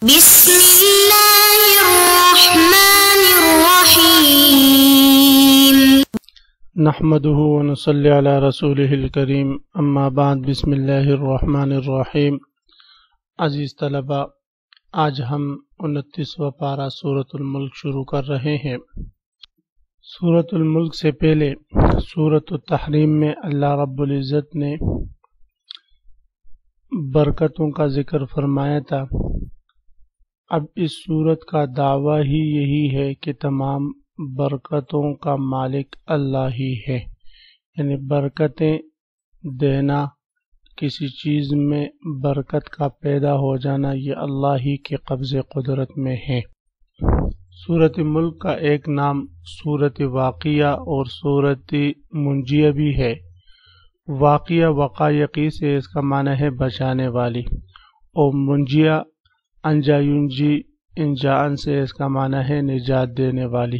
بسم الله الرحمن الرحيم نحمده ونصلي على رسوله الكريم اما بعد بسم اللہ الرحمن الرحیم۔ عزیز طلبہ، آج ہم 29واں پارہ سورۃ الملک شروع کر رہے ہیں۔ سورۃ الملک سے پہلے سورۃ التحریم میں اللہ رب العزت نے برکتوں کا ذکر فرمایا تھا۔ اب اس سورت کا دعویٰ ہی یہی ہے کہ تمام برکتوں کا مالک اللہ ہی ہے، یعنی برکتیں دینا، کسی چیز میں برکت کا پیدا ہو جانا، یہ اللہ ہی کے قبض قدرت میں ہے۔ سورۃ ملک کا ایک نام سورۃ واقعہ اور سورۃ منجیہ بھی ہے۔ واقعہ وقایقی سے اس کا معنی ہے بچانے والی، اور منجیہ انجا ینجی انجان سے اس کا معنی ہے نجات دینے والی۔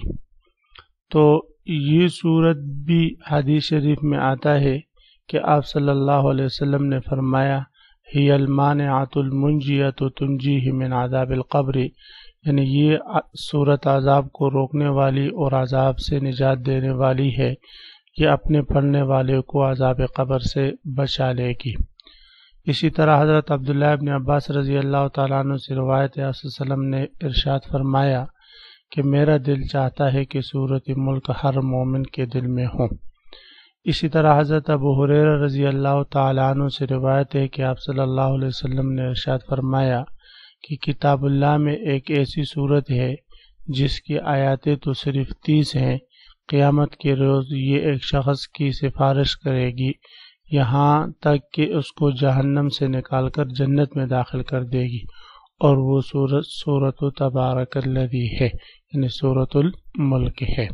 تو یہ صورت بھی حدیث شریف میں آتا ہے کہ آپ صلی اللہ علیہ وسلم نے فرمایا ہی المانعۃ المنجیۃ تنجیہ من عذاب القبر، یعنی یہ صورت عذاب کو روکنے والی اور عذاب سے نجات دینے والی ہے، یہ اپنے پڑھنے والے کو عذاب قبر سے بچا لے گی۔ اسی طرح حضرت عبداللہ ابن عباس رضی اللہ تعالیٰ عنہ سے روایت ہے، آپ صلی اللہ علیہ وسلم نے ارشاد فرمایا کہ میرا دل چاہتا ہے کہ سورۃ ملک ہر مومن کے دل میں ہو۔ اسی طرح حضرت ابو ہریرہ رضی اللہ تعالیٰ عنہ سے روایت ہے کہ آپ صلی اللہ علیہ وسلم نے ارشاد فرمایا کہ کتاب اللہ میں ایک ایسی سورت ہے جس کی آیاتیں تو صرف 30 ہیں، قیامت کے روز یہ ایک شخص کی سفارش کرے گی یہاں تک کہ اس کو جہنم سے نکال کر جنت میں داخل کر دے گی، اور وہ سورۃ تبارک الذی ہے، یعنی سورۃ الملک ہے۔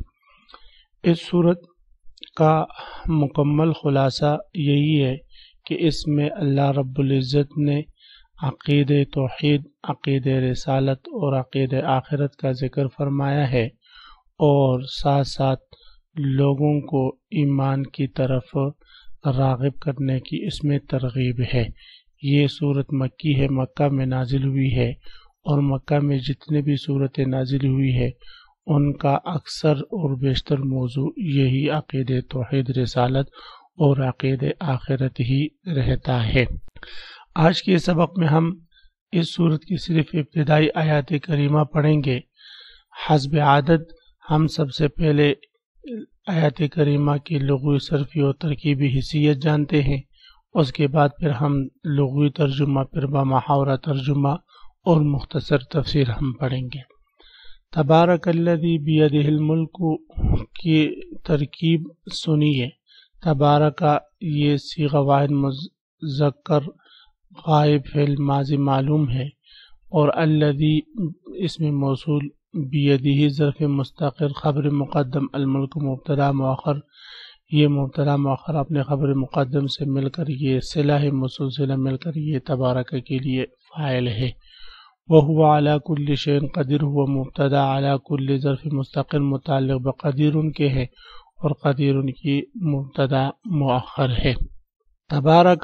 اس سورت کا مکمل خلاصہ یہی ہے کہ اس میں اللہ رب العزت نے عقید توحید، عقید رسالت اور عقید آخرت کا ذکر فرمایا ہے، اور ساتھ ساتھ لوگوں کو ایمان کی طرف راغب کرنے کی اس میں ترغیب ہے۔ یہ سورت مکی ہے، مکہ میں نازل ہوئی ہے، اور مکہ میں جتنے بھی سورتیں نازل ہوئی ہے ان کا اکثر اور بیشتر موضوع یہی عقید توحید رسالت اور عقید آخرت ہی رہتا ہے۔ آج کے سبق میں ہم اس سورت کی صرف ابتدائی آیات کریمہ پڑھیں گے۔ حسب عادت ہم سب سے پہلے آیات کریمہ کی لغوی صرفی اور ترکیبی حیثیت جانتے ہیں، اس کے بعد پھر ہم لغوی ترجمہ، پھر بمحاورہ ترجمہ اور مختصر تفسیر ہم پڑھیں گے۔ تبارک الذی بیدہ الملک کی ترکیب سنیے۔ تبارک یہ صیغہ واحد مذکر غائب فعل ماضی معلوم ہے، اور الذی اسم موصول، بیدہ ظرف مستقر خبر مقدم، الملک مبتدا مؤخر، یہ مبتدا مؤخر اپنے خبر مقدم سے مل کر یہ صلہ ہے، موصول صلہ مل کر یہ تبارک کے لیے فاعل ہے۔ وہو علی کل شیء قدیر، ہوا مبتدا، علی کل ظرف مستقر متعلق بقدیر کے ہے، اور قدیر کی مبتدا مؤخر ہے۔ تبارک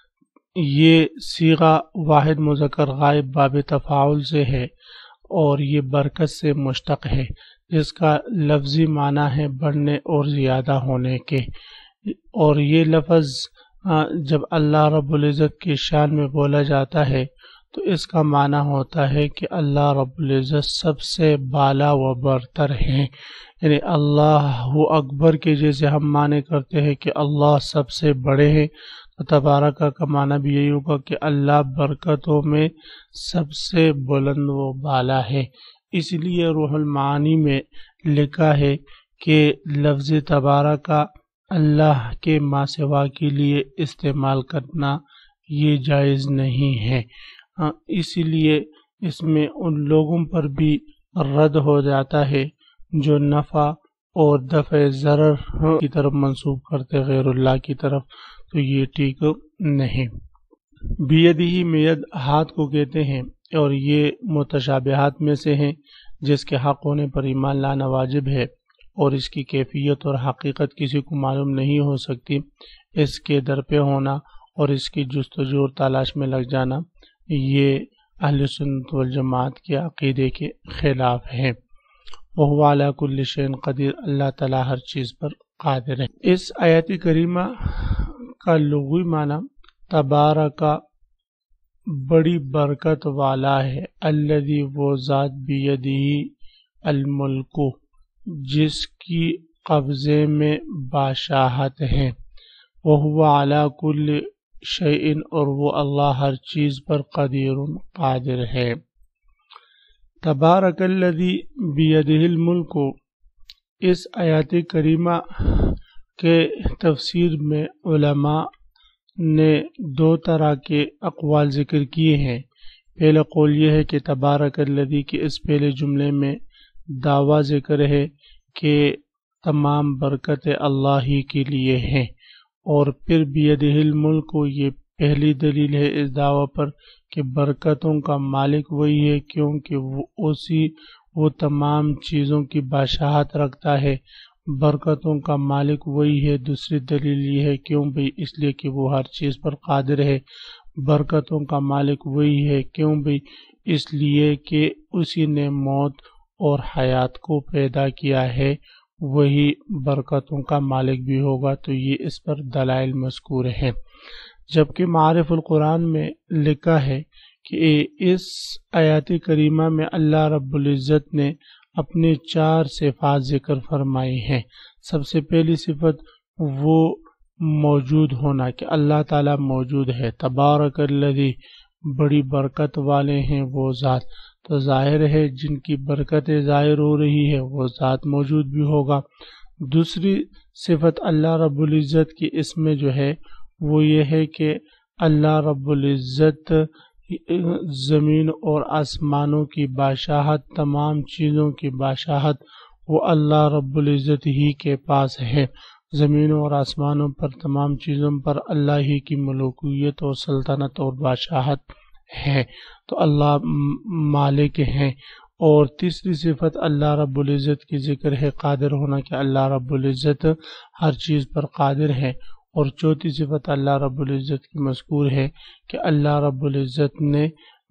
یہ صیغہ واحد مذکر غائب باب تفاعل سے ہے، اور یہ برکت سے مشتق ہے، جس کا لفظی معنی ہے بڑھنے اور زیادہ ہونے کے، اور یہ لفظ جب اللہ رب العزت کی شان میں بولا جاتا ہے تو اس کا معنی ہوتا ہے کہ اللہ رب العزت سب سے بالا و برتر ہیں، یعنی اللہ اکبر کے جیسے ہم معنی کرتے ہیں کہ اللہ سب سے بڑے ہیں، تو تبارک کا معنی بھی یہی ہوگا کہ اللہ برکتوں میں سب سے بلند و بالا ہے۔ اس لیے روح المعانی میں لکھا ہے کہ لفظ تبارک اللہ کے ما سوا کے لیے استعمال کرنا یہ جائز نہیں ہے، اس لیے اس میں ان لوگوں پر بھی رد ہو جاتا ہے جو نفع اور دفع ضرر کی طرف منسوب کرتے غیر اللہ کی طرف، تو یہ ٹھیک نہیں۔ بیدہ میں ید ہاتھ کو کہتے ہیں، اور یہ متشابہات میں سے ہیں جس کے حق ہونے پر ایمان لانا واجب ہے، اور اس کی کیفیت اور حقیقت کسی کو معلوم نہیں ہو سکتی۔ اس کے در پہ ہونا اور اس کی جستجو اور تلاش میں لگ جانا یہ اہل سنت والجماعت کے عقیدے کے خلاف ہے۔ وَهُوَ عَلَى كُلِّ شَيْءٍ قدیر، اللہ تعالیٰ ہر چیز پر قادر ہے۔ اس آیت کریمہ کا لغوی معنی تبارک بڑی برکت والا ہے، الذی وہ ذات بیدہ الملک جس کی قبضے میں بادشاہت ہے، وَهُوَ عَلَى كُلِّ شَيْءٍ اور وہ اللہ ہر چیز پر قادر ہے۔ تبارک الذی بیدہ الملک، اس آیات کریمہ کے تفسیر میں علماء نے دو طرح کے اقوال ذکر کیے ہیں۔ پہلا قول یہ ہے کہ تبارک الذی کے اس پہلے جملے میں دعویٰ ذکر ہے کہ تمام برکتیں اللہ ہی کے لیے ہیں، اور پھر بیدہ الملک یہ پہلی دلیل ہے اس دعویٰ پر کہ برکتوں کا مالک وہی ہے، کیونکہ وہ تمام چیزوں کی بادشاہت رکھتا ہے۔ برکتوں کا مالک وہی ہے، دوسری دلیل یہ ہے کیوں بھئی، اس لیے کہ وہ ہر چیز پر قادر ہے۔ برکتوں کا مالک وہی ہے کیوں بھئی، اس لیے کہ اسی نے موت اور حیات کو پیدا کیا ہے، وہی برکتوں کا مالک بھی ہوگا۔ تو یہ اس پر دلائل مذکور ہیں، جبکہ معارف القرآن میں لکھا ہے کہ اس آیات کریمہ میں اللہ رب العزت نے اپنے 4 صفات ذکر فرمائی ہیں۔ سب سے پہلی صفت وہ موجود ہونا، کہ اللہ تعالیٰ موجود ہے۔ تبارک الذی بڑی برکت والے ہیں وہ ذات، تو ظاہر ہے جن کی برکتیں ظاہر ہو رہی ہے وہ ذات موجود بھی ہوگا۔ دوسری صفت اللہ رب العزت کی اس میں جو ہے وہ یہ ہے کہ اللہ رب العزت زمین اور آسمانوں کی بادشاہت، تمام چیزوں کی بادشاہت وہ اللہ رب العزت ہی کے پاس ہے۔ زمینوں اور آسمانوں پر، تمام چیزوں پر اللہ ہی کی ملوکیت اور سلطنت اور بادشاہت ہے، تو اللہ مالک ہیں۔ اور تیسری صفت اللہ رب العزت کی ذکر ہے قادر ہونا، کہ اللہ رب العزت ہر چیز پر قادر ہے۔ اور چوتھی صفت اللہ رب العزت کی مذکور ہے کہ اللہ رب العزت نے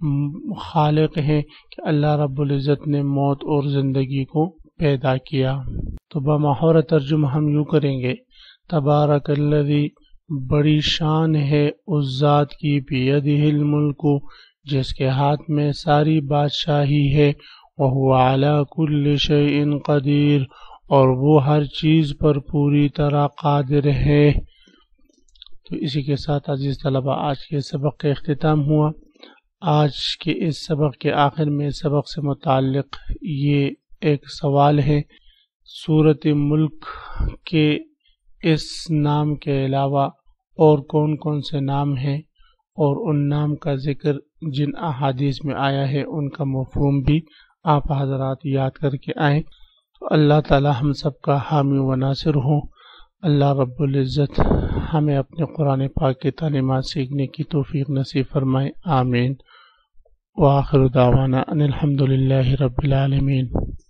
خالق ہیں، کہ اللہ رب العزت نے موت اور زندگی کو پیدا کیا۔ تو بمحور ترجمہ ہم یوں کریں گے، تبارک الذی بڑی شان ہے اس ذات کی، بیدہ الملک جس کے ہاتھ میں ساری بادشاہی ہے، وَهُوَ عَلَى كُلِّ شَيْءٍ قدیر اور وہ ہر چیز پر پوری طرح قادر ہے۔ تو اسی کے ساتھ عزیز طلبہ آج کے سبق کا اختتام ہوا۔ آج کے اس سبق کے آخر میں سبق سے متعلق یہ ایک سوال ہے، سورۃ ملک کے اس نام کے علاوہ اور کون کون سے نام ہیں، اور ان نام کا ذکر جن احادیث میں آیا ہے ان کا مفہوم بھی آپ حضرات یاد کر کے آئیں۔ تو اللہ تعالی ہم سب کا حامی و ناصر ہوں۔ اللہ رب العزت ہمیں اپنے قرآن پاک کی تعلیمات سیکھنے کی توفیق نصیب فرمائے، آمین۔ وآخر دعوانا ان الحمد للہ رب العالمین۔